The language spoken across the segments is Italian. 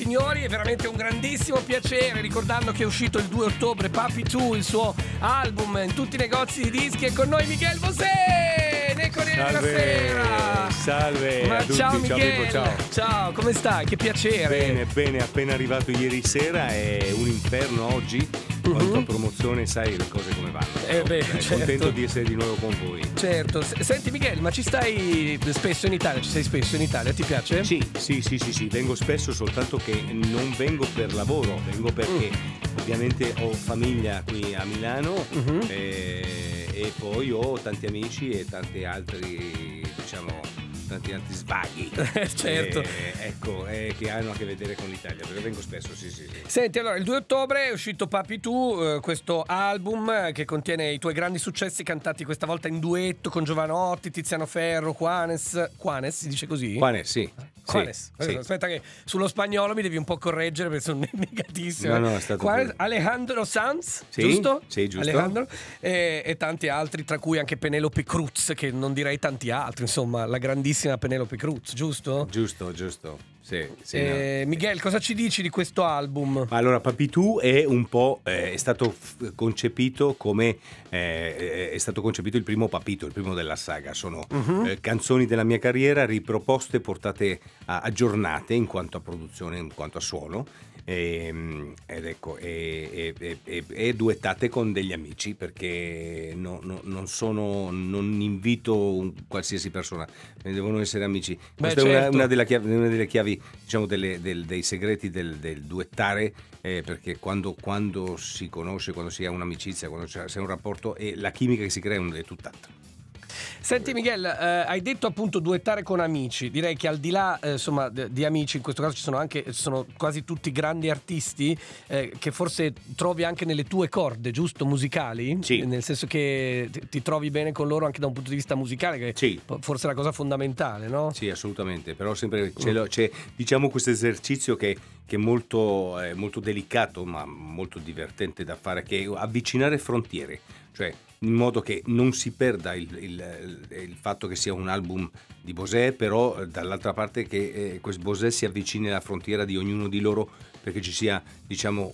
signori, è veramente un grandissimo piacere, ricordando che è uscito il 2 ottobre Papi 2, il suo album in tutti i negozi di dischi, e con noi Miguel Bosé nei Corriere della Sera. Salve. Ma a tutti. ciao Miguel. Pippo, ciao. Ciao, come stai? Che piacere. Bene, appena arrivato ieri sera, è un inferno oggi. Quanto a promozione, sai le cose come vanno. Certo. Contento di essere di nuovo con voi. Certo. Senti Miguel, ma ci stai spesso in Italia? Ci sei spesso in Italia? Ti piace? Sì, vengo spesso, soltanto che non vengo per lavoro, vengo perché ovviamente ho famiglia qui a Milano e poi ho tanti amici e tanti altri, tanti altri svaghi. Certo. Che hanno a che vedere con l'Italia, perché vengo spesso, sì. Senti, allora, il 2 ottobre è uscito Papi 2, questo album che contiene i tuoi grandi successi cantati questa volta in duetto con Jovanotti, Tiziano Ferro, Juanes, si dice così? Juanes, sì. Juanes. Sì. Aspetta che sullo spagnolo mi devi un po' correggere perché sono negatissimo. No, è stato Juanes, Alejandro Sanz, sì, giusto? Sì, giusto. Alejandro, e tanti altri, tra cui anche Penelope Cruz, che non direi tanti altri, insomma, la grandissima Penelope Cruz, giusto? Giusto. Sì, no. Miguel, cosa ci dici di questo album? Allora, Papi 2 è un po' è stato concepito come è stato concepito il primo Papito, il primo della saga. Sono canzoni della mia carriera riproposte, portate aggiornate in quanto a produzione, in quanto a suono. E duettate con degli amici, perché non invito qualsiasi persona, devono essere amici. Questa è una delle chiavi, diciamo, dei segreti del duettare, perché quando si conosce, quando si ha un'amicizia, quando c'è un rapporto, e la chimica che si crea è tutt'altro. Senti Miguel, hai detto appunto duettare con amici. Direi che al di là di amici, in questo caso ci sono quasi tutti grandi artisti che forse trovi anche nelle tue corde, giusto? Musicali? Sì. Nel senso che ti trovi bene con loro anche da un punto di vista musicale, che sì, forse è la cosa fondamentale, no? Sì, assolutamente. Però sempre c'è diciamo questo esercizio che è molto delicato, ma molto divertente da fare, che è avvicinare frontiere, cioè in modo che non si perda il fatto che sia un album di Bosé, però dall'altra parte che questo Bosé si avvicini alla frontiera di ognuno di loro, perché ci sia, diciamo,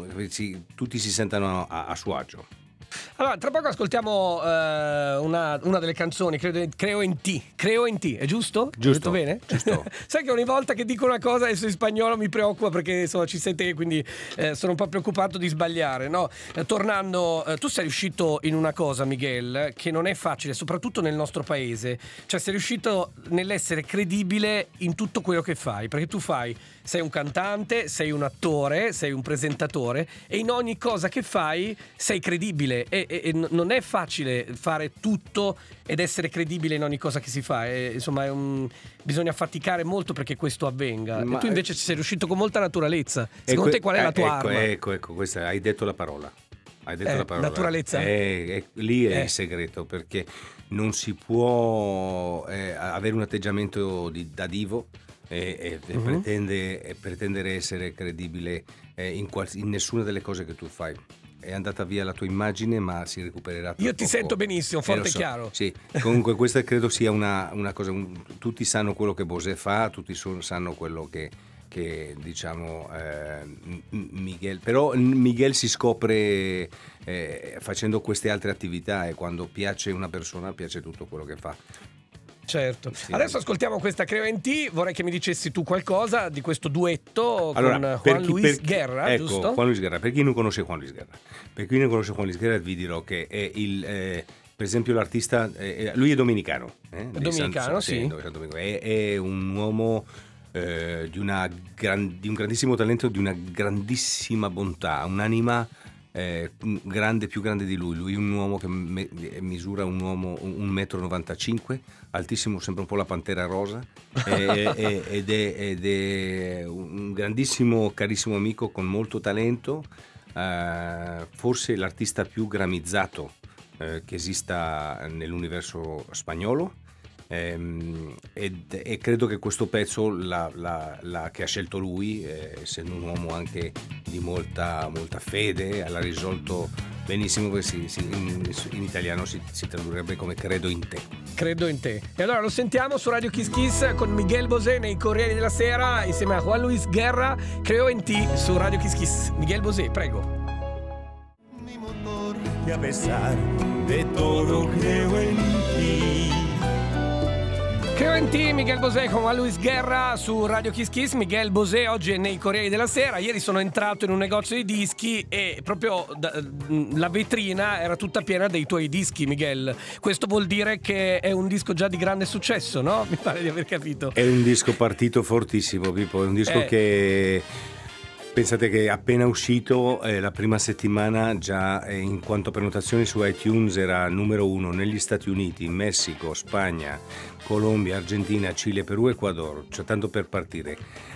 tutti si sentano a suo agio. Allora, tra poco ascoltiamo una delle canzoni, Creo in ti, è giusto? Giusto. Ho detto bene? Giusto. Sai che ogni volta che dico una cosa adesso in spagnolo mi preoccupa, perché insomma ci sente che, quindi sono un po' preoccupato di sbagliare, no? Tornando, tu sei riuscito in una cosa, Miguel, che non è facile, soprattutto nel nostro paese. Cioè sei riuscito nell'essere credibile in tutto quello che fai, perché sei un cantante, sei un attore, sei un presentatore, e in ogni cosa che fai sei credibile, e non è facile fare tutto ed essere credibile in ogni cosa che si fa. Insomma, bisogna faticare molto perché questo avvenga. E tu invece ci sei riuscito con molta naturalezza. Secondo te qual è la tua arma? Ecco, questa, hai detto la parola. La parola. Naturalezza? Lì è il segreto, perché non si può avere un atteggiamento da divo e pretendere essere credibile in nessuna delle cose che tu fai. È andata via la tua immagine, ma si recupererà tra Io ti poco. sento benissimo, forte e chiaro. Sì, comunque questa credo sia una cosa, tutti sanno quello che Bosé fa, tutti sanno quello che diciamo Miguel, però Miguel si scopre facendo queste altre attività, e quando piace una persona piace tutto quello che fa. Certo. Sì. Adesso ascoltiamo questa Creo in ti. Vorrei che mi dicessi tu qualcosa di questo duetto con Juan Luis Guerra, ecco, giusto? Juan Luis Guerra. Per chi non conosce Juan Luis Guerra, vi dirò che è per esempio l'artista, lui è dominicano. Dominicano, sì. È un uomo di un grandissimo talento, di una grandissima bontà, un'anima grande, più grande di lui. Lui è un uomo che misura 1,95 m, altissimo, sembra un po' la Pantera Rosa, ed è un grandissimo, carissimo amico con molto talento, forse l'artista più gramizzato che esista nell'universo spagnolo. E credo che questo pezzo che ha scelto lui, essendo un uomo anche di molta fede, l'ha risolto benissimo, perché in italiano si tradurrebbe come credo in te. Credo in te. E allora lo sentiamo su Radio Kiss Kiss con Miguel Bosé nei Corrieri della Sera insieme a Juan Luis Guerra. Creo en ti su Radio Kiss Kiss. Miguel Bosé, prego. Mi motor, y a pesar de todo creo en ti. Creo in te, Miguel Bosé con Juan Luis Guerra su Radio Kiss Kiss. Miguel Bosé oggi è nei Corrieri della Sera. Ieri sono entrato in un negozio di dischi e proprio la vetrina era tutta piena dei tuoi dischi, Miguel. Questo vuol dire che è un disco già di grande successo, no? Mi pare di aver capito. È un disco partito fortissimo, Pippo. È un disco che... Pensate che appena uscito la prima settimana già in quanto prenotazioni su iTunes era numero 1 negli Stati Uniti, Messico, Spagna, Colombia, Argentina, Cile, Perù, Ecuador, cioè tanto per partire.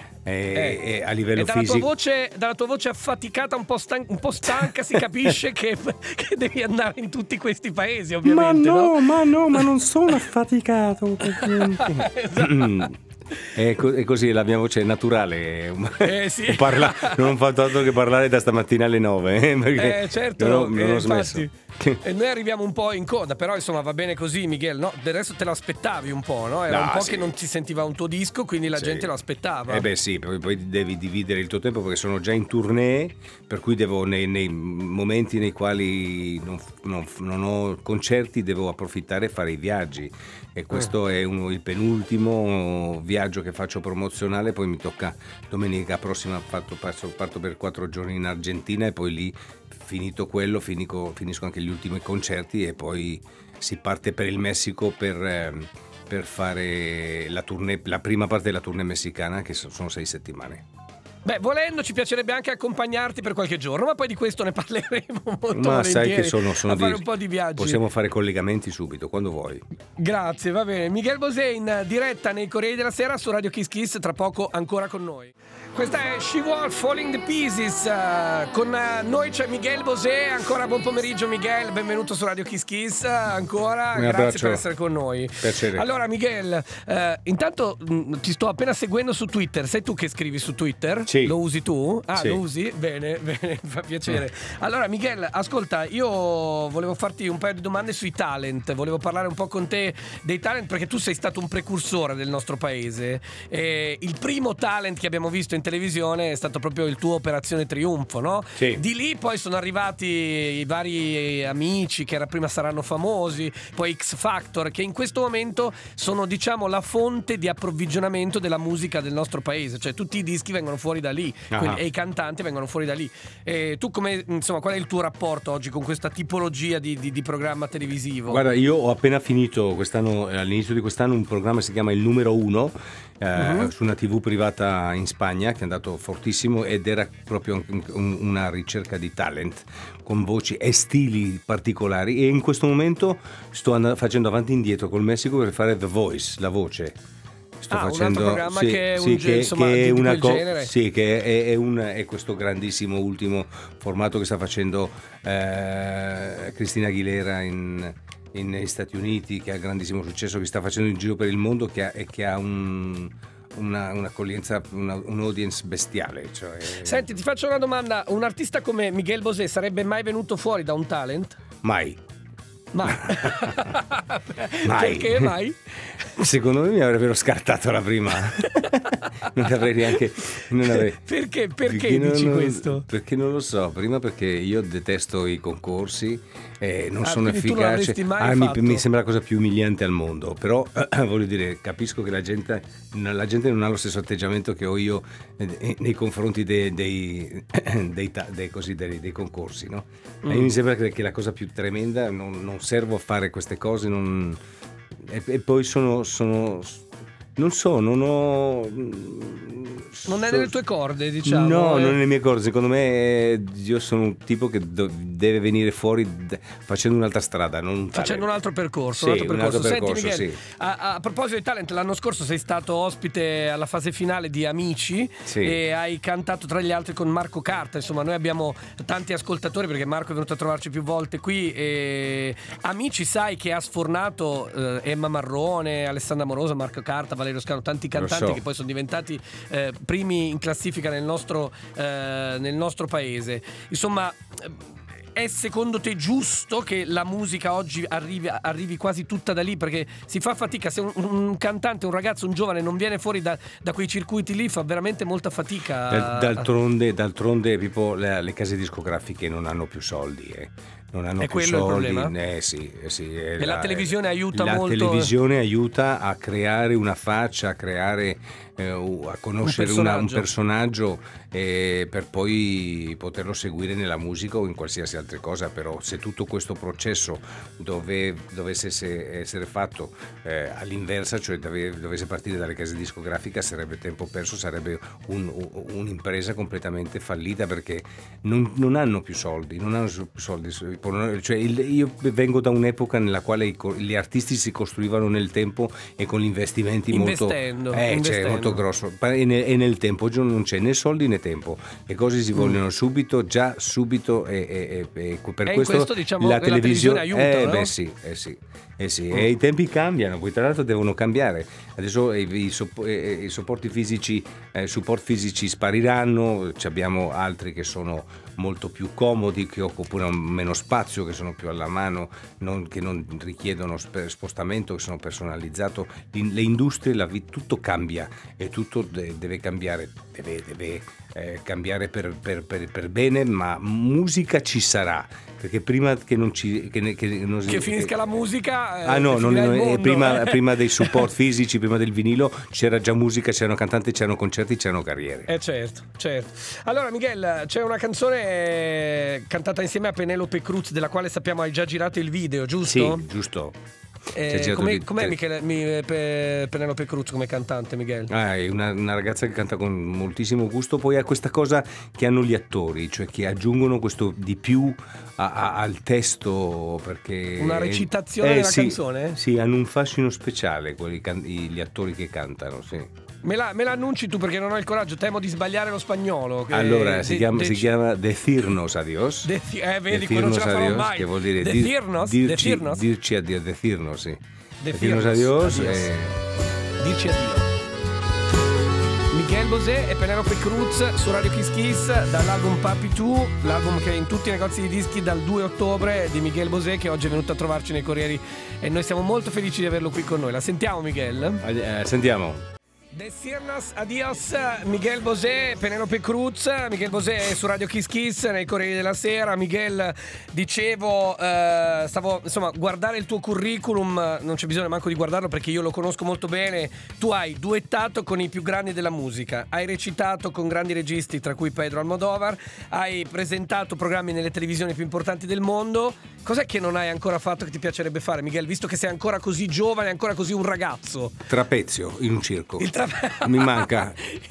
A livello fisico, dalla tua voce affaticata, un po' stanca, si capisce che devi andare in tutti questi paesi, ovviamente. Ma non sono affaticato. Esatto. È così, la mia voce è naturale. Sì. Non ho fatto altro che parlare da stamattina alle 9 perché certo, non ho smesso. E noi arriviamo un po' in coda, però insomma va bene così, Miguel, no? Del resto te lo aspettavi un po', no? Era un po' che non si sentiva un tuo disco, quindi la gente lo aspettava. Sì, poi devi dividere il tuo tempo perché sono già in tournée, per cui devo nei momenti nei quali non ho concerti devo approfittare e fare i viaggi. E questo è il penultimo viaggio che faccio promozionale, poi mi tocca domenica prossima, parto per 4 giorni in Argentina e poi lì, finito quello, finisco anche gli ultimi concerti e poi si parte per il Messico per fare la prima parte della tournée messicana, che sono 6 settimane. Beh, volendo ci piacerebbe anche accompagnarti per qualche giorno, ma poi di questo ne parleremo molto ma volentieri. Sai che sono fare un po' di viaggi. Possiamo fare collegamenti subito, quando vuoi. Grazie, va bene. Miguel Bosé in diretta nei Corrieri della Sera su Radio Kiss Kiss, tra poco ancora con noi. Questa è She Wolf Falling the Pieces. Con noi c'è Miguel Bosé. Ancora buon pomeriggio, Miguel. Benvenuto su Radio Kiss Kiss. Ancora, grazie per essere con noi. Piacere. Allora, Miguel, intanto ti sto appena seguendo su Twitter. Sei tu che scrivi su Twitter? Sì. Lo usi tu? Sì. Lo usi? Bene, mi fa piacere. Allora, Miguel, ascolta, io volevo farti un paio di domande sui talent. Volevo parlare un po' con te dei talent, perché tu sei stato un precursore del nostro paese. Il primo talent che abbiamo visto in televisione è stato proprio il tuo Operazione Triunfo, no? Sì. Di lì poi sono arrivati i vari amici che prima saranno famosi, poi X Factor, che in questo momento sono, diciamo, la fonte di approvvigionamento della musica del nostro paese, cioè tutti i dischi vengono fuori da lì e i cantanti vengono fuori da lì. Tu qual è il tuo rapporto oggi con questa tipologia di programma televisivo? Guarda, io ho appena finito quest'anno, all'inizio di quest'anno, un programma che si chiama Il Numero 1 su una TV privata in Spagna, che è andato fortissimo, ed era proprio una ricerca di talent con voci e stili particolari, e in questo momento sto facendo avanti e indietro col Messico per fare The Voice, la voce. Sto facendo un altro programma che è una genere. Sì, che è questo grandissimo ultimo formato che sta facendo Cristina Aguilera negli Stati Uniti, che ha grandissimo successo, che sta facendo in giro per il mondo, che ha un'accoglienza, un audience bestiale. Cioè... Senti, ti faccio una domanda: un artista come Miguel Bosé sarebbe mai venuto fuori da un talent? Mai. Mai. Perché mai? Secondo me mi avrebbero scartato la prima. Non avrei neanche. Perché dici questo? Perché non lo so. Prima perché io detesto i concorsi, non sono efficace. Mi sembra la cosa più umiliante al mondo. Però voglio dire, capisco che la gente non ha lo stesso atteggiamento che ho io nei confronti dei concorsi, no? E mi sembra che la cosa più tremenda, non servo a fare queste cose, e poi non è nelle tue corde, diciamo. No, non è nelle mie corde. Secondo me io sono un tipo che deve venire fuori facendo un'altra strada, non un facendo un altro percorso. Sì, un altro percorso. Senti, Miguel, sì. a proposito di talent, l'anno scorso sei stato ospite alla fase finale di Amici, sì, e hai cantato tra gli altri con Marco Carta. Insomma, noi abbiamo tanti ascoltatori perché Marco è venuto a trovarci più volte qui. Amici, sai che ha sfornato Emma Marrone, Alessandra Morosa, Marco Carta, Valerio Scano, tanti cantanti che poi sono diventati primi in classifica nel nostro paese. Insomma, è secondo te giusto che la musica oggi arrivi quasi tutta da lì? Perché si fa fatica, se un cantante, un ragazzo, un giovane non viene fuori da quei circuiti lì, fa veramente molta fatica. D'altronde Pippo, le case discografiche non hanno più soldi, non hanno è più quello soldi. Il problema? E la televisione aiuta molto. La televisione aiuta a creare una faccia, a creare a conoscere un personaggio per poi poterlo seguire nella musica o in qualsiasi altra cosa. Però se tutto questo processo dovesse essere fatto all'inversa, cioè dovesse partire dalle case discografiche, sarebbe tempo perso, sarebbe un'impresa completamente fallita, perché non hanno più soldi, cioè io vengo da un'epoca nella quale gli artisti si costruivano nel tempo e con gli investimenti investendo. Molto grosso, e nel tempo oggi non c'è né soldi né tempo, le cose si vogliono subito e per questo diciamo la televisione aiuta, no? Sì. E i tempi cambiano, poi tra l'altro devono cambiare. Adesso i supporti fisici spariranno, abbiamo altri che sono molto più comodi, che occupano meno spazio, che sono più alla mano, che non richiedono spostamento, che sono personalizzato. Le industrie, tutto cambia e tutto deve cambiare, deve cambiare per bene, ma musica ci sarà, perché prima che finisca la musica prima dei support fisici, prima del vinilo c'era già musica, c'erano cantanti, c'erano concerti, c'erano carriere. Certo. Allora Miguel, c'è una canzone cantata insieme a Penelope Cruz, della quale sappiamo hai già girato il video, giusto? Sì, giusto. Com'è Penelope Cruz come cantante, Miguel? È una ragazza che canta con moltissimo gusto. Poi ha questa cosa che hanno gli attori, cioè che aggiungono questo di più al testo, perché una recitazione della canzone? Sì, hanno un fascino speciale gli attori che cantano, sì. Me la annunci tu, perché non ho il coraggio, temo di sbagliare lo spagnolo. Allora si chiama Decirnos Adiós. Vedi, quello non ce la farò mai. Che vuol dire dirci addio, decirnos, sì. Decirnos adiós. Dirci addio. Miguel Bosé e Penelope Cruz su Radio Kiss Kiss, dall'album Papi Tu, l'album che è in tutti i negozi di dischi dal 2 ottobre, di Miguel Bosé, che oggi è venuto a trovarci nei Corrieri e noi siamo molto felici di averlo qui con noi. La sentiamo, Miguel? Sentiamo. Decirnos adiós, Miguel Bosé, Penelope Cruz. Miguel Bosé è su Radio Kiss Kiss nei Corrieri della Sera. Miguel, dicevo, stavo guardare il tuo curriculum, non c'è bisogno manco di guardarlo perché io lo conosco molto bene. Tu hai duettato con i più grandi della musica, hai recitato con grandi registi tra cui Pedro Almodovar, hai presentato programmi nelle televisioni più importanti del mondo. Cos'è che non hai ancora fatto che ti piacerebbe fare, Miguel, visto che sei ancora così giovane, ancora così un ragazzo? Trapezio in un circo. Mi manca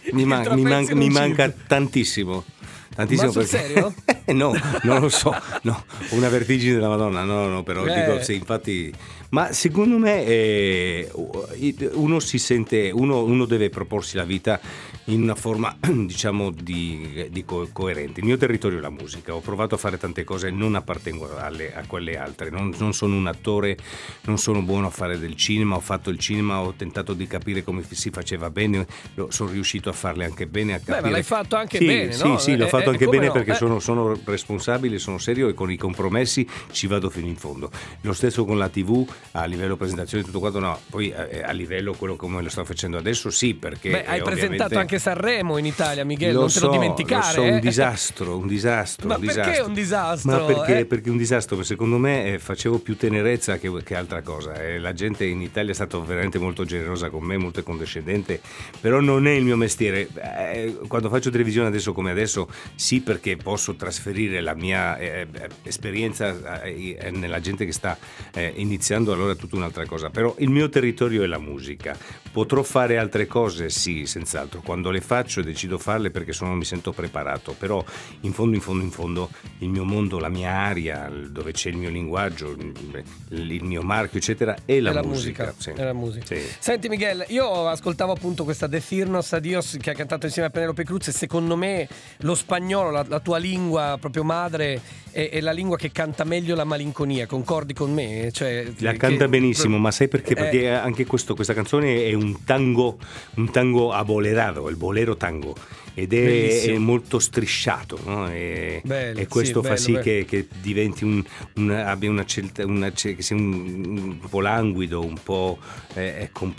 tantissimo. Ma sul serio? No, non lo so, no, una vertigine della Madonna, no, però dico, sì, infatti, ma secondo me uno si sente, uno deve proporsi la vita in una forma, diciamo, di coerente. Il mio territorio è la musica, ho provato a fare tante cose, non appartengo a quelle altre, non sono un attore, non sono buono a fare del cinema, ho fatto il cinema, ho tentato di capire come si faceva bene, sono riuscito a farle anche bene, a capire. Ma l'hai fatto anche bene, no? Sì, l'ho fatto anche bene, perché sono responsabile, sono serio e con i compromessi ci vado fino in fondo. Lo stesso con la TV, a livello presentazione tutto quanto, no, poi a livello quello come lo sto facendo adesso, sì, perché hai presentato anche Sanremo in Italia, Miguel, non te lo dimenticare. Lo so, un disastro. Ma perché un disastro? Ma perché un disastro? Secondo me facevo più tenerezza che altra cosa. La gente in Italia è stata veramente molto generosa con me, molto condescendente, però non è il mio mestiere. Quando faccio televisione adesso come adesso, sì, perché posso trasferire la mia esperienza nella gente che sta iniziando, allora è tutta un'altra cosa. Però il mio territorio è la musica. Potrò fare altre cose? Sì, senz'altro. Quando le faccio decido farle perché mi sento preparato, però in fondo il mio mondo, la mia area, dove c'è il mio linguaggio, il mio marchio, eccetera, è la musica. Sì. È la musica. Sì. Senti Miguel, io ascoltavo appunto questa Decirnos Adiós che ha cantato insieme a Penelope Cruz e secondo me lo spagnolo, la tua lingua proprio madre, è la lingua che canta meglio la malinconia. Concordi con me? Cioè, la canta benissimo, ma sai perché? Perché anche questa canzone è un tango abolerato, il bolero tango, ed è molto strisciato, no? E questo fa sì che diventi abbia che sia un po' languido, un po' un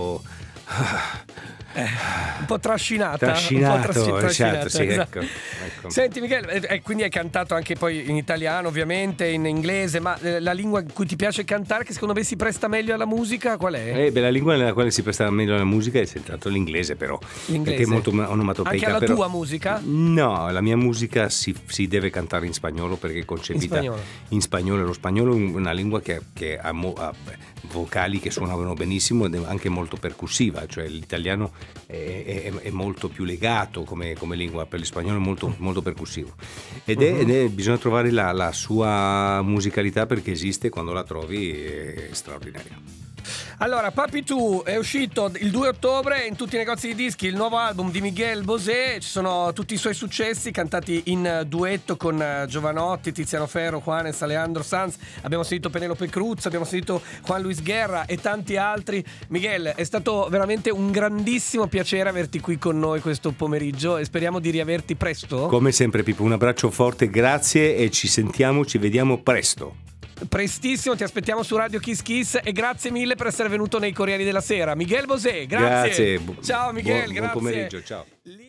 po' trascinata. Certo, sì, esatto. ecco. Senti Michele, quindi hai cantato anche poi in italiano, ovviamente, in inglese, ma la lingua in cui ti piace cantare, che secondo me si presta meglio alla musica, qual è? La lingua nella quale si presta meglio alla musica è senz'altro l'inglese, però. L'inglese. Perché è molto onomatopeica. Anche alla tua musica? No, la mia musica si deve cantare in spagnolo, perché è concepita in spagnolo. Lo spagnolo è una lingua che ha vocali che suonavano benissimo ed è anche molto percussiva, cioè l'italiano è molto più legato come lingua, per l'espagnolo è molto percussivo ed bisogna trovare la sua musicalità, perché esiste, quando la trovi è straordinaria. Allora, Papi Tu è uscito il 2 ottobre in tutti i negozi di dischi, il nuovo album di Miguel Bosé, ci sono tutti i suoi successi cantati in duetto con Jovanotti, Tiziano Ferro, Juanes, Alejandro Sanz, abbiamo sentito Penelope Cruz, abbiamo sentito Juan Luis Guerra e tanti altri. Miguel, è stato veramente un grandissimo piacere averti qui con noi questo pomeriggio e speriamo di riaverti presto. Come sempre Pippo, un abbraccio forte, grazie, e ci vediamo presto. Prestissimo, ti aspettiamo su Radio Kiss Kiss e grazie mille per essere venuto nei Corrieri della Sera. Miguel Bosé, grazie. Ciao Ciao Miguel, buon grazie. pomeriggio, ciao.